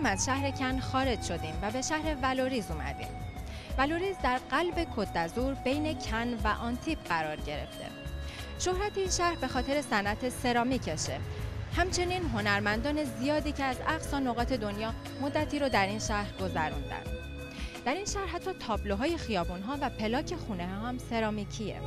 از شهر کن خارج شدیم و به شهر ولوریز اومدیم. ولوریز در قلب کت دازور بین کن و آنتیب قرار گرفته. شهرت این شهر به خاطر صنعت سرامیکشه. همچنین هنرمندان زیادی که از اقصا نقاط دنیا مدتی رو در این شهر گذروندن. در این شهر حتی تابلوهای خیابون‌ها و پلاک خونه هم سرامیکیه.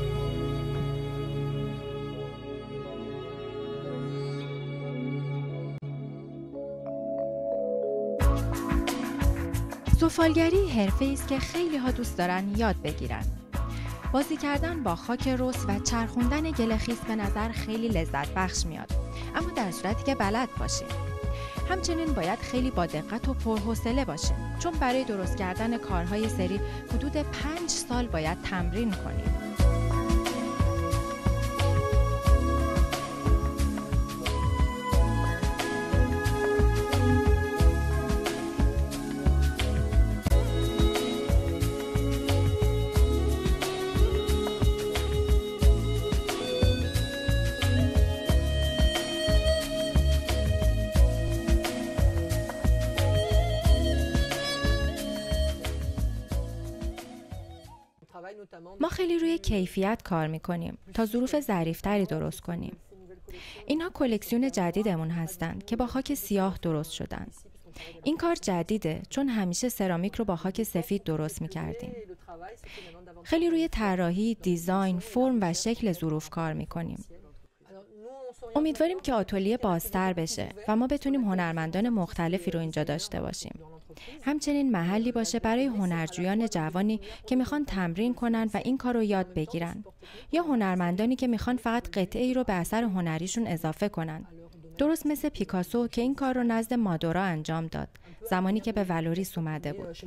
سفالگری حرفه‌ای است که خیلی ها دوست دارن یاد بگیرن. بازی کردن با خاک رس و چرخوندن گل خیس به نظر خیلی لذت بخش میاد، اما در صورتی که بلد باشیم. همچنین باید خیلی با دقت و پرحوصله باشیم، چون برای درست کردن کارهای سری حدود 5 سال باید تمرین کنیم. ما خیلی روی کیفیت کار میکنیم تا ظروف ظریف‌تری درست کنیم. اینها کلکسیون جدیدمون هستند که با خاک سیاه درست شدن. این کار جدیده چون همیشه سرامیک رو با خاک سفید درست میکردیم. خیلی روی طراحی، دیزاین، فرم و شکل ظروف کار میکنیم. امیدواریم که آتلیه بازتر بشه و ما بتونیم هنرمندان مختلفی رو اینجا داشته باشیم. همچنین محلی باشه برای هنرجویان جوانی که میخوان تمرین کنن و این کار رو یاد بگیرن، یا هنرمندانی که میخوان فقط قطعه‌ای رو به اثر هنریشون اضافه کنن. درست مثل پیکاسو که این کار رو نزد مادورا انجام داد زمانی که به ولوریس اومده بود.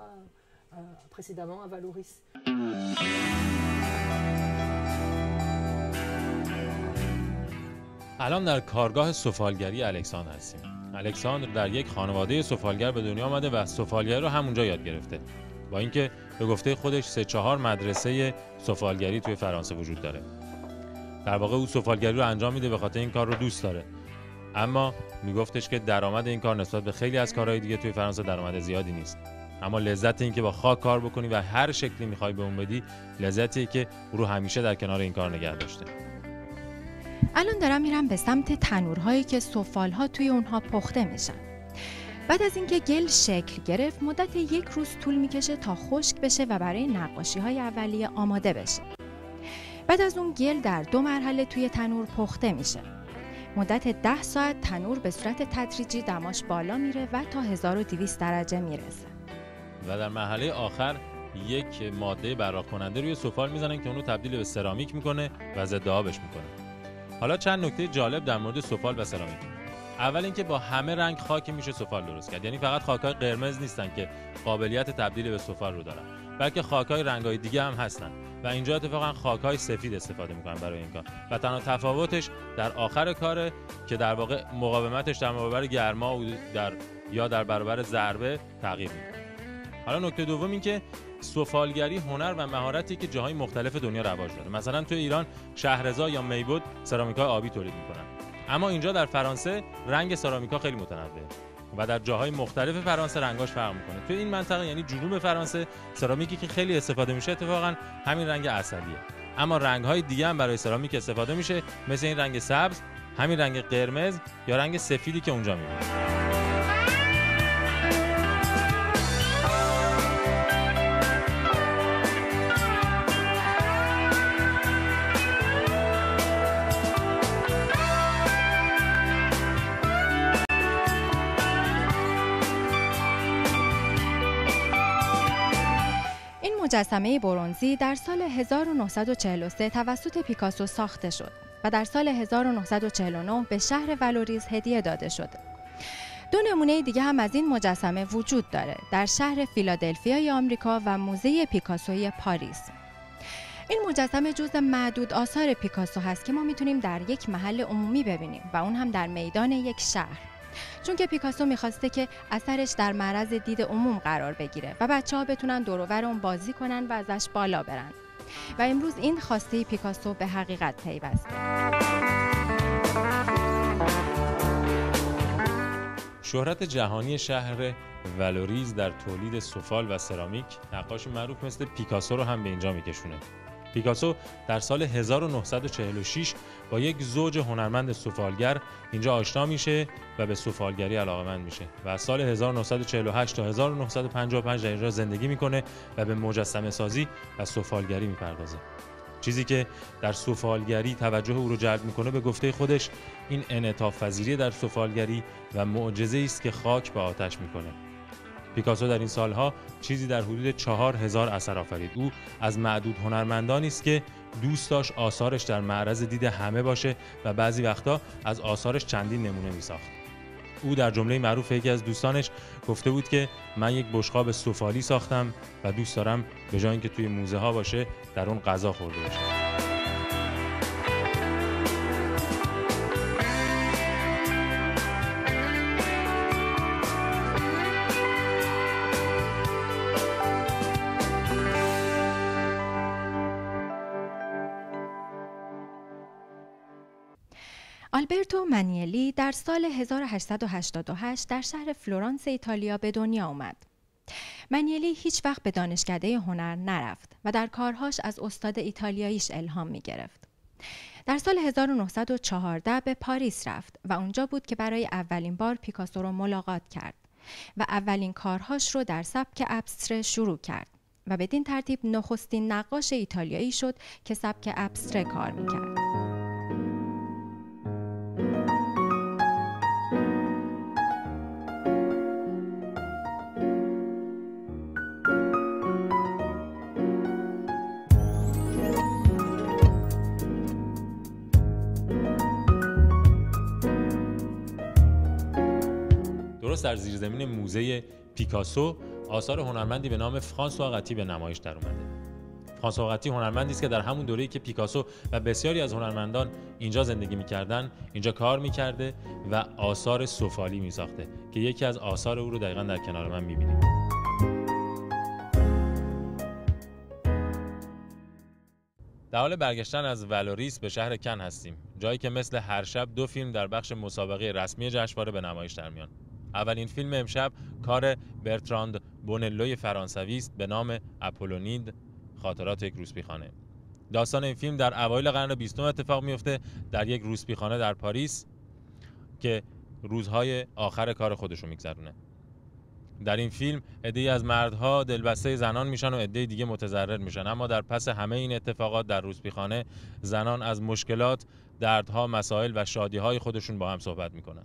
الان در کارگاه سفالگری الکساندر هستیم. الکساندر در یک خانواده سفالگر به دنیا آمده و سفالگری رو همونجا یاد گرفته. با اینکه به گفته خودش 3-4 مدرسه سفالگری توی فرانسه وجود داره. در واقع او سفالگری رو انجام میده به خاطر این کار رو دوست داره. اما میگفتش که درآمد این کار نسبت به خیلی از کارهای دیگه توی فرانسه درآمد زیادی نیست. اما لذت این که با خاک کار بکنی و هر شکلی می‌خوای به اون بدی، لذتیه که او رو همیشه در کنار این کار نگه داشته. الان دارم میرم به سمت تنورهایی که سفالها توی اونها پخته میشن. بعد از اینکه گل شکل گرفت، مدت 1 روز طول میکشه تا خشک بشه و برای نقاشی‌های اولیه آماده بشه. بعد از اون گل در 2 مرحله توی تنور پخته میشه. مدت 10 ساعت تنور به صورت تدریجی دماش بالا میره و تا 1200 درجه میرسه. و در مرحله آخر یک ماده براق کننده روی سفال میزنن که اون رو تبدیل به سرامیک میکنه و ضد آبش میکنه. حالا چند نکته جالب در مورد سفال و سرامیک. اول اینکه با همه رنگ خاک میشه سفال درست کرد. یعنی فقط خاک‌های قرمز نیستن که قابلیت تبدیل به سفال رو دارن، بلکه خاک‌های رنگ‌های دیگه هم هستن و اینجا اتفاقا خاک‌های سفید استفاده میکنن برای این کار. و تنها تفاوتش در آخر کاره که در واقع مقاومتش در برابر گرما و در برابر ضربه تغییر میکنه. حالا نکته دوم این که سفالگری هنر و مهارتی که جاهای مختلف دنیا رواج داره. مثلا توی ایران شهرضا یا میبود سرامیک‌های آبی تولید میکنن، اما اینجا در فرانسه رنگ سرامیک‌ها خیلی متنوعه و در جاهای مختلف فرانسه رنگاش فرق میکنه. توی این منطقه یعنی جنوب فرانسه سرامیکی که خیلی استفاده میشه اتفاقا همین رنگ عسلیه، اما رنگ‌های دیگه هم برای سرامیک استفاده میشه، مثل این رنگ سبز، همین رنگ قرمز یا رنگ سفیدی که اونجا میبینید. مجسمه برنزی در سال 1943 توسط پیکاسو ساخته شد و در سال 1949 به شهر ولوریز هدیه داده شد. 2 نمونه دیگه هم از این مجسمه وجود داره در شهر فیلادلفیای آمریکا و موزه پیکاسوی پاریس. این مجسمه جزء معدود آثار پیکاسو هست که ما میتونیم در یک محل عمومی ببینیم و اون هم در میدان یک شهر، چون که پیکاسو میخواسته که اثرش در معرض دید عموم قرار بگیره و بچه‌ها بتونن دور و بر اون بازی کنن و ازش بالا برن. و امروز این خواسته پیکاسو به حقیقت پیوسته. شهرت جهانی شهر والوریز در تولید سفال و سرامیک نقاش معروف مثل پیکاسو رو هم به اینجا میکشونه. پیکاسو در سال 1946 با یک زوج هنرمند سفالگر اینجا آشنا میشه و به سفالگری علاقه‌مند میشه و از سال 1948 تا 1955 در اینجا زندگی میکنه و به مجسمه سازی و سفالگری میپردازه. چیزی که در سفالگری توجه او رو جلب میکنه به گفته خودش این انعطاف پذیری در سفالگری و معجزه‌ای است که خاک به آتش میکنه. پیکاسو در این سالها چیزی در حدود 4000 اثر آفرید. او از معدود هنرمندانی است که دوست داشت آثارش در معرض دید همه باشه و بعضی وقتا از آثارش چندین نمونه میساخت. او در جمله معروف یکی از دوستانش گفته بود که من یک بشقاب سفالی ساختم و دوست دارم به جای اینکه توی موزه ها باشه در اون غذا خورده بشه. آلبرتو منیلی در سال 1888 در شهر فلورانس ایتالیا به دنیا آمد. منیلی هیچ وقت به دانشکده هنر نرفت و در کارهاش از استاد ایتالیاییش الهام می گرفت. در سال 1914 به پاریس رفت و اونجا بود که برای اولین بار پیکاسو رو ملاقات کرد و اولین کارهاش رو در سبک ابستره شروع کرد و بدین ترتیب نخستین نقاش ایتالیایی شد که سبک ابستره کار می کرد. درست در زیرزمین موزه پیکاسو آثار هنرمندی به نام فرانسوا قطی به نمایش در اومده. فرانسوا قطی هنرمندی است که در همون دوره‌ای که پیکاسو و بسیاری از هنرمندان اینجا زندگی می‌کردن، اینجا کار می‌کرده و آثار سفالی می‌ساخته که یکی از آثار او رو دقیقاً در کنار من می‌بینید. در حال برگشتن از والوریس به شهر کن هستیم، جایی که مثل هر شب 2 فیلم در بخش مسابقه رسمی جشنواره به نمایش در میان. اولین فیلم امشب کار برتراند بونلوی فرانسوی است به نام اپولونید، خاطرات یک روسپیخانه. داستان این فیلم در اوایل قرن 20 اتفاق میفته در یک روسپیخانه در پاریس که روزهای آخر کار خودش رو میگذرونه. در این فیلم عده‌ای از مردها دلبسته زنان میشن و عده‌ای دیگه متضرر میشن، اما در پس همه این اتفاقات در روسپیخانه زنان از مشکلات، دردها، مسائل و شادی‌های خودشون با هم صحبت میکنن.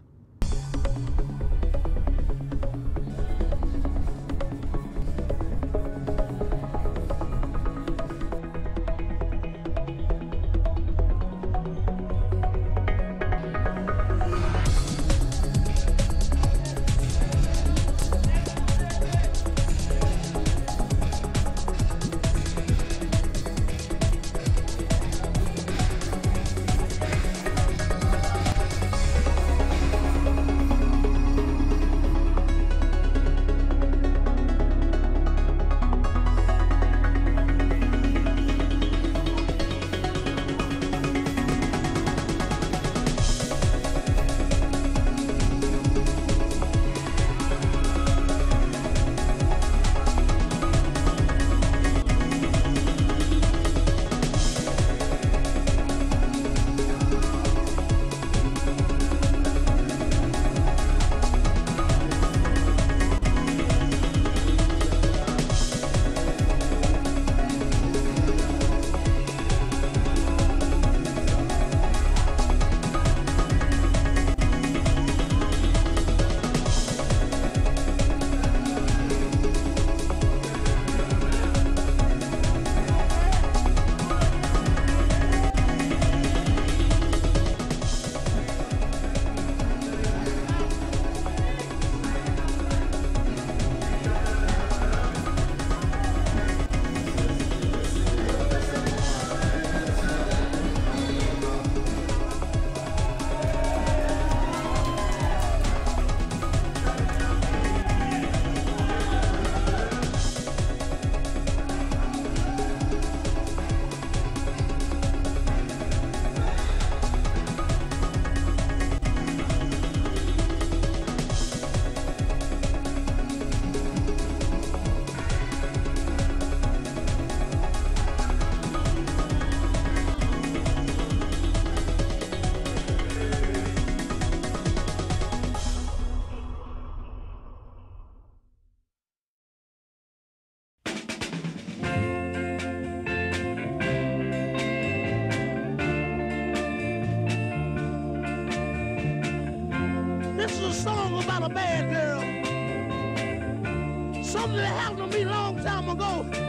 a bad girl. Something that happened to me a long time ago.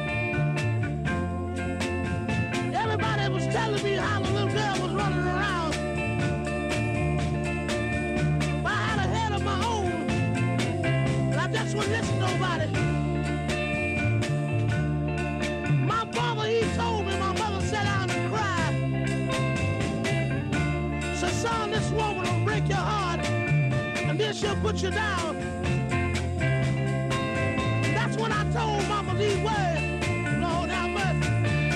Everybody was telling me how the little girl was running around. But I had a head of my own, and I just wouldn't listen to nobody. My father, he told me, my mother sat down and cried. Said, son, this woman will break your heart, and then she'll put you down. That's when I told mama these words. Lord have mercy.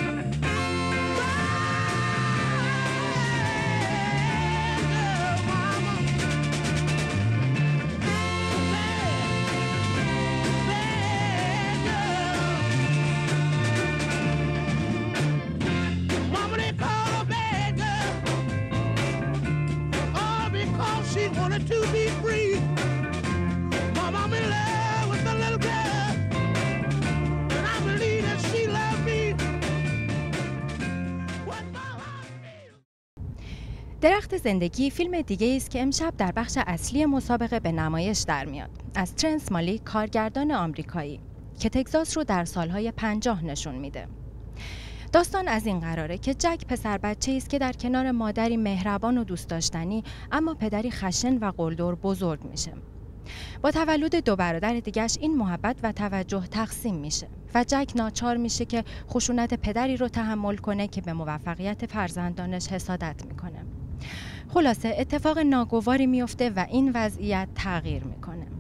To be free. Mom, I'm in love with the little girl, and I believe that she loved me. What my heart feels. درخت زندگی فیلم دیگه است که امشب در بخش اصلی مسابقه به نمایش در میاد، از ترنس مالی، کارگردان آمریکایی که تگزاس رو در سالهای 50 نشون میده. داستان از این قراره که جک پسر بچه‌ای است که در کنار مادری مهربان و دوست داشتنی اما پدری خشن و قلدر بزرگ میشه. با تولد دو برادر دیگه‌اش این محبت و توجه تقسیم میشه و جک ناچار میشه که خشونت پدری رو تحمل کنه که به موفقیت فرزندانش حسادت میکنه. خلاصه اتفاق ناگواری میفته و این وضعیت تغییر میکنه.